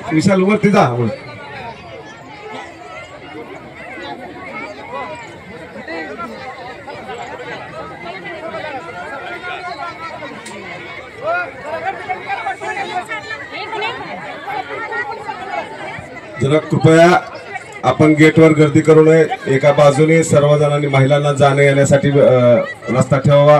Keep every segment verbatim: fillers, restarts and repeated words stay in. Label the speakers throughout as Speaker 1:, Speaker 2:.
Speaker 1: विशाल वरती जा. जरा कृपया आपण गेटवर गर्दी करू नये. एका बाजूने सर्वजणांनी महिलांना जाणे येण्यासाठी रस्ता ठेवावा.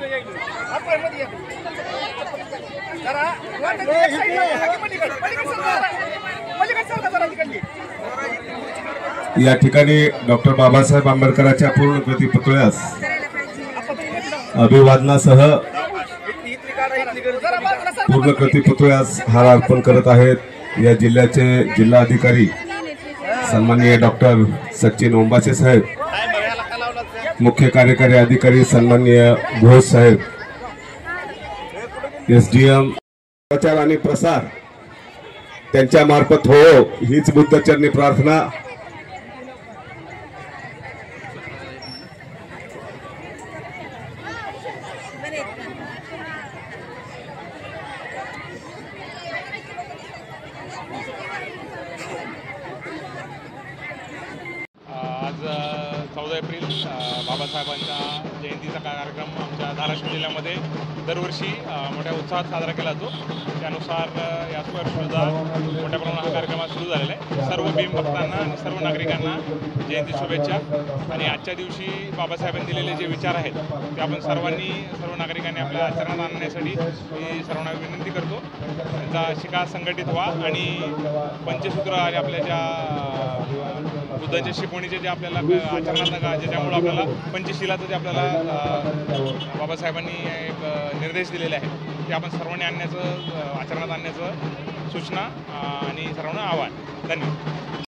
Speaker 1: या ठिकाणी डॉक्टर बाबासाहेब आंबेडकरांच्या पूर्णकृती पुतळ्यास अभिवादनासह पूर्णकृती पुतळ्यास हार अर्पण करत आहेत या जिल्ह्याचे जिल्हाधिकारी सन्माननीय डॉक्टर सचिन ओंबासे साहेब, मुख्य कार्यकारी अधिकारी सन्माननीय घोष साहेब, एसडीएम प्रचार आणि प्रसार त्यांच्या मार्फत हो हीच बुद्धचरणी प्रार्थना.
Speaker 2: आज चौदा एप्रिल बाबासाहेबांच्या जयंतीचा कार्यक्रम आमच्या धाराशिव जिल्ह्यामध्ये दरवर्षी मोठ्या उत्साहात साजरा केला जातो. त्यानुसार याच वर्षीसुद्धा मोठ्या प्रमाणात हा कार्यक्रम सुरू झालेला आहे. सर्व भीमभक्तांना आणि सर्व नागरिकांना जयंती शुभेच्छा. आणि आजच्या दिवशी बाबासाहेबांनी दिलेले जे विचार आहेत ते आपण सर्वांनी सर्व नागरिकांनी आपल्या आचरणात आणण्यासाठी मी सर्वांना विनंती करतो. त्यांचा शिका संघटित व्हा आणि पंचसूत्र आणि आपल्या ज्या बुद्धांच्या शिकवणीचे जे आपल्याला आचरणात ज्याच्यामुळं आपल्याला पंचशिलाचं जे आपल्याला बाबासाहेबांनी एक निर्देश दिलेले आहेत ते आपण सर्वांनी आणण्याचं आचरणात आणण्याचं सूचना आणि सर्वांना आवाहन. धन्यवाद.